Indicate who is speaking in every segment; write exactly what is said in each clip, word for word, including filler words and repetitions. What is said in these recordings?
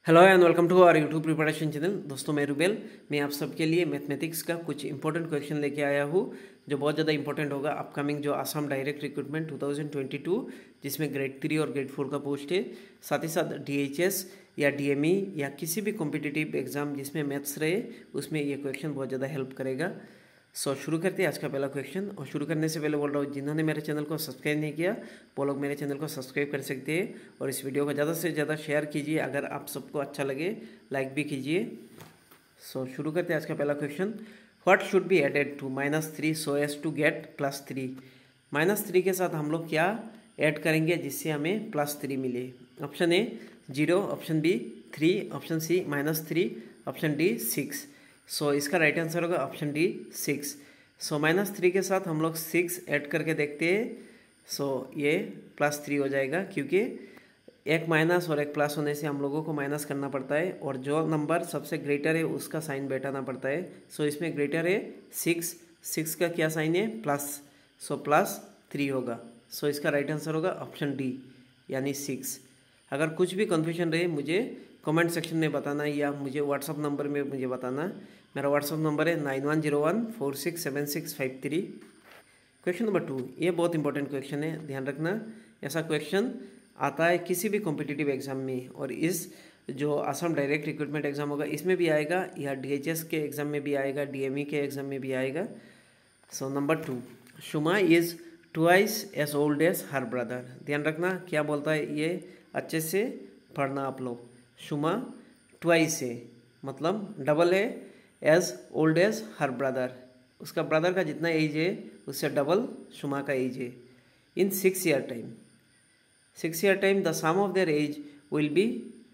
Speaker 1: Hello and welcome to our YouTube preparation channel. दोस्तों मैं रुबेल, मैं आप सबके लिए मैथमेटिक्स का कुछ इंपॉर्टेंट क्वेश्चन लेके आया हूँ जो बहुत ज़्यादा इंपॉर्टेंट होगा अपकमिंग जो Assam direct recruitment two thousand twenty two, जिसमें ग्रेड थ्री और ग्रेड फोर का पोस्ट है। साथ ही साथ डीएचएस या डीएमई या किसी भी कॉम्पिटिटिव एग्जाम जिसमें मैथ्स रहे, उसमें ये क्वेश्चन बहुत ज़्यादा हेल्प करेगा। सो so, शुरू करते हैं आज का पहला क्वेश्चन। और शुरू करने से पहले बोल रहा हूँ, जिन्होंने मेरे चैनल को सब्सक्राइब नहीं किया वो लोग मेरे चैनल को सब्सक्राइब कर सकते हैं और इस वीडियो को ज़्यादा से ज़्यादा शेयर कीजिए। अगर आप सबको अच्छा लगे लाइक भी कीजिए। सो so, शुरू करते हैं आज का पहला question. What should be added to minus three so as to get plus three. Minus three के साथ हम लोग क्या ऐड करेंगे जिससे हमें प्लस थ्री मिले। Option A zero, option B three, option C minus three, option D six. So so, इसका राइट आंसर होगा option D six. So minus three के साथ हम लोग सिक्स ऐड करके देखते हैं। सो so, ये प्लस थ्री हो जाएगा, क्योंकि एक माइनस और एक प्लस होने से हम लोगों को माइनस करना पड़ता है और जो नंबर सबसे ग्रेटर है उसका साइन बैठाना पड़ता है। सो so, इसमें ग्रेटर है सिक्स, सिक्स का क्या साइन है प्लस, सो प्लस थ्री होगा। सो so, इसका राइट आंसर होगा ऑप्शन डी यानी सिक्स। अगर कुछ भी कन्फ्यूजन रहे मुझे कमेंट सेक्शन में बताना या मुझे व्हाट्सअप नंबर में मुझे बताना। मेरा व्हाट्सअप नंबर है nine one zero one four six seven six five three. Question number two, ये बहुत इंपॉर्टेंट क्वेश्चन है, ध्यान रखना। ऐसा क्वेश्चन आता है किसी भी कॉम्पिटिटिव एग्जाम में, और इस जो आसाम डायरेक्ट रिक्रूटमेंट एग्जाम होगा इसमें भी आएगा, या डीएचएस के एग्जाम में भी आएगा, डीएमई के एग्जाम में भी आएगा। So number two, Shuma is twice as old as her brother. ध्यान रखना क्या बोलता है, ये अच्छे से पढ़ना आप लोग। शुमा ट्वाइस है मतलब डबल है, as old as her brother, उसका ब्रदर का जितना एज है उससे डबल शुमा का एज है। In six year time, six year time the sum of their age will be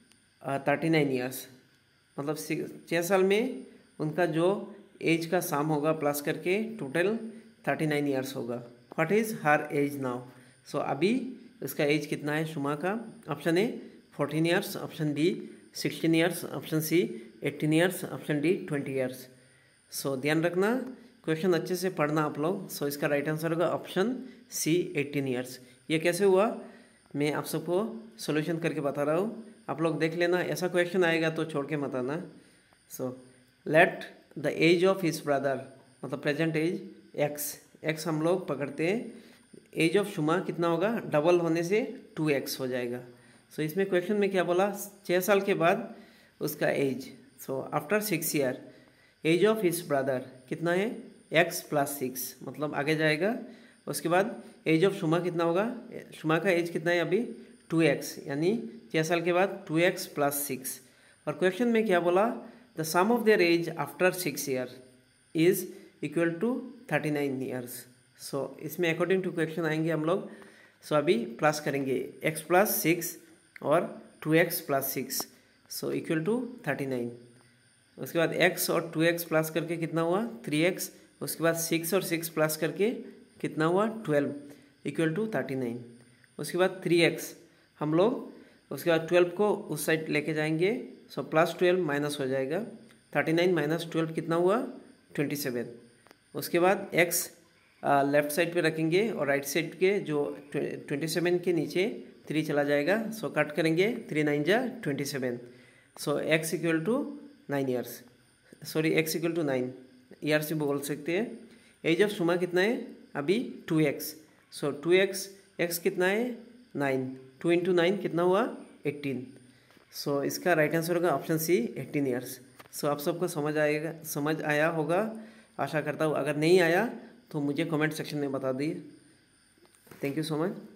Speaker 1: thirty nine years. मतलब छः साल में उनका जो एज का सम होगा प्लस करके टोटल थर्टी नाइन ईयर्स होगा। What is her age now. So अभी उसका एज कितना है शुमा का। Option A fourteen years, option B sixteen years, option C eighteen years, option D twenty years. So ध्यान रखना, क्वेश्चन अच्छे से पढ़ना आप लोग। सो so, इसका राइट आंसर होगा ऑप्शन सी एटीन ईयर्स। ये कैसे हुआ मैं आप सबको सॉल्यूशन करके बता रहा हूँ, आप लोग देख लेना। ऐसा क्वेश्चन आएगा तो छोड़ के मत आना। So let the age of his brother, मतलब प्रेजेंट एज एक्स, एक्स हम लोग पकड़ते हैं। एज ऑफ शुमा कितना होगा, डबल होने से टू एक्स हो जाएगा। सो so, इसमें क्वेश्चन में क्या बोला, छः साल के बाद उसका age. So after six year age of his brother कितना है, एक्स प्लस सिक्स, मतलब आगे जाएगा। उसके बाद एज ऑफ शुमा कितना होगा, शुमा का एज कितना है अभी टू एक्स, यानी छः साल के बाद टू एक्स प्लस सिक्स। और क्वेश्चन में क्या बोला, the sum of their age after six year is equal to thirty nine years. So इसमें अकॉर्डिंग टू क्वेश्चन आएंगे हम लोग। सो so, अभी प्लस करेंगे एक्स प्लस सिक्स और two x plus six, so equal to thirty nine. उसके बाद x और टू एक्स प्लस करके कितना हुआ थ्री एक्स। उसके बाद सिक्स और सिक्स प्लस करके कितना हुआ twelve, equal to thirty nine. उसके बाद थ्री एक्स हम लोग उसके बाद ट्वेल्व को उस साइड लेके जाएंगे। सो प्लस ट्वेल्व माइनस हो जाएगा, थर्टी नाइन माइनस ट्वेल्व कितना हुआ ट्वेंटी सेवन। उसके बाद x लेफ्ट साइड पे रखेंगे और राइट साइड के जो ट्वेंटी सेवन के नीचे थ्री चला जाएगा। सो कट करेंगे, थ्री नाइन जा twenty seven. So x equal to nine years, sorry x equal to nine years भी बोल सकते हैं। एज ऑफ शुमा कितना है अभी two x. So two x, x कितना है नाइन, टू इंटू नाइन कितना हुआ एटीन। सो इसका राइट आंसर होगा option C eighteen years. So आप सबको समझ आएगा, समझ आया होगा आशा करता हूँ। अगर नहीं आया तो मुझे कमेंट सेक्शन में बता दिए। Thank you so much.